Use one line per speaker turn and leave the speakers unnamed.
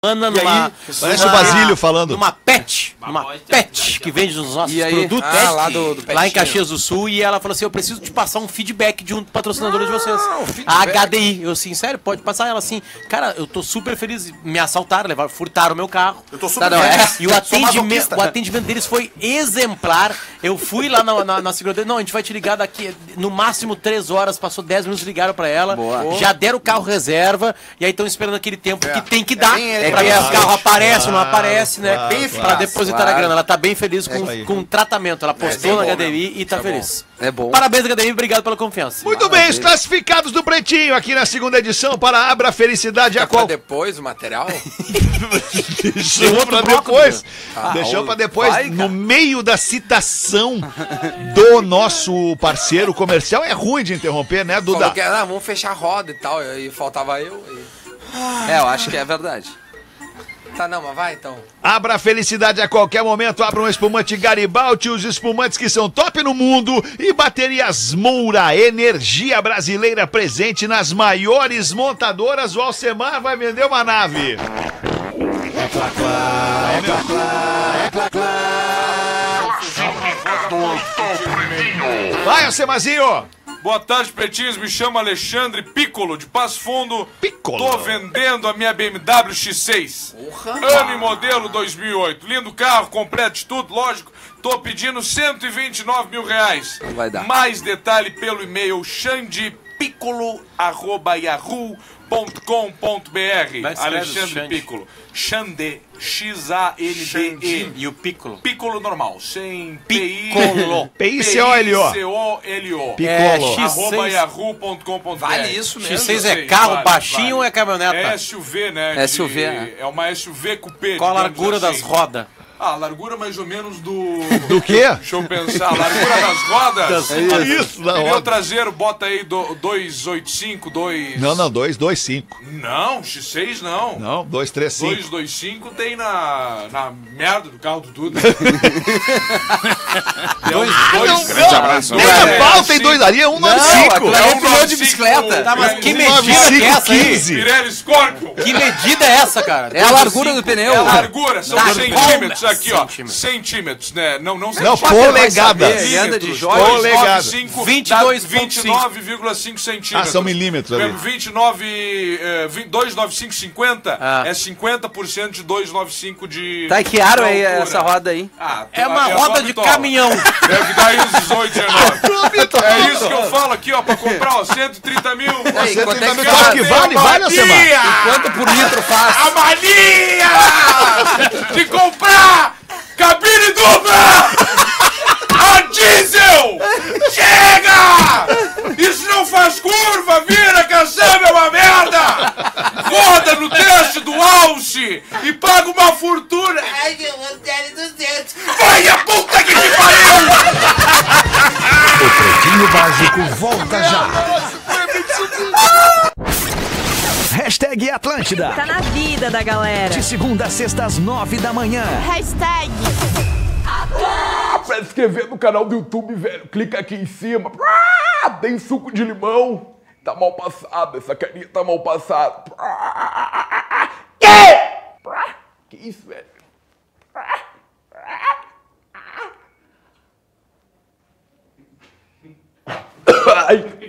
numa...
Parece o Basílio falando.
Numa pet que vende os nossos produtos. Lá em Caxias do Sul. E ela falou assim, eu preciso te passar um feedback de um patrocinador de vocês. A HDI. Eu assim, sério, pode passar? Ela assim, cara, eu tô super feliz. Me assaltaram, furtaram o meu carro.
Eu tô super feliz.
E o atendimento deles foi exemplar. Eu fui lá na seguradora. Não, a gente vai te ligar daqui, no máximo 3 horas. Passou 10 minutos, ligaram pra ela. Boa. Já deram o carro reserva. E aí estão esperando aquele tempo que tem que dar. Pra ver se o carro aparece ou não aparece, né? Pra depositar a grana. Ela tá bem feliz com o tratamento. Ela postou na HDI e tá feliz.
É bom.
Parabéns, HDI. Obrigado pela confiança.
Muito bem, os classificados do Pretinho aqui na segunda edição para Abra Felicidade a qual...
depois o material?
Deixou pra depois. Deixou pra depois. No meio da citação do nosso parceiro comercial. É ruim de interromper, né, Duda?
Que, vamos fechar a roda e tal. E faltava eu. Eu acho que é verdade. Tá, não, mas vai então.
Abra a felicidade a qualquer momento. Abra um espumante Garibaldi, os espumantes que são top no mundo. E baterias Moura, energia brasileira presente nas maiores montadoras. O Alcemar vai vender uma nave. É clá, clá, é clá, clá, é clá, clá. Vai, Alcemarzinho.
Boa tarde, pretinhos. Me chamo Alexandre Piccolo, de Passo Fundo.
Piccolo.
Tô vendendo a minha BMW X6. Ano e modelo 2008. Lindo carro, completo de tudo, lógico. Tô pedindo 129 mil reais.
Não vai dar.
Mais detalhe pelo e-mail xandepiccolo@yahoo.com.br. Alexandre Piccolo. Xande, X-A-N-D-E.
E o Piccolo?
Piccolo normal, sem
Piccolo.
P-I-C-O-L-O.
P-I-C-O-L-O.
Piccolo.
@yahoo.com.br.
Vale isso mesmo.
X6 é carro baixinho ou é caminhoneta?
É SUV, né?
SUV,
É uma SUV coupé.
Qual a largura das rodas?
A largura mais ou menos do...
Do quê?
Deixa eu pensar. A largura das rodas.
É isso, da
Pneu
roda.
traseiro, bota aí 285, 2...
Não, 225.
Não, X6 não.
Não, 235.
225 tem na merda do carro do Duda.
Grande abraço. Essa pau tem dois ali, é 195.
É um pneu de bicicleta.
Tá, mas que medida que é essa aí?
15.
Pirelli Scorpion.
Que medida é essa, cara?
É a largura do pneu.
É a largura, são
Tá,
centímetros aqui, ó.
centímetros.
Centímetros, né? Não
Não,
centímetros.
polegadas.
Ele anda de joia.
Polegada.
29,5 centímetros.
Ah, são milímetros ali.
295,50 é 50% de 295 de...
Tá, e que aro é
altura.
essa roda aí?
É uma roda de caminhão.
Deve dar aí uns 18, 19. É isso que eu falo aqui, ó, pra comprar, ó, 130 mil.
Aí, quanto é que
Quanto que vale? Vale, Alcemar?
Quanto por litro faz?
A mania de comprar cabine dupla a diesel! Chega! Isso não faz curva, vira, caçamba, é uma merda! Roda no teste do Alce e paga uma fortuna! Ai, eu vou dar 200! Vai a puta que te pariu!
O Pretinho Básico volta já. Hashtag Atlântida.
Tá na vida da galera.
De segunda a sexta às 9 da manhã.
Hashtag
Pra se inscrever no canal do YouTube, velho, clica aqui em cima. Tem suco de limão. Tá mal passado, essa carinha tá mal passada. Que isso, velho?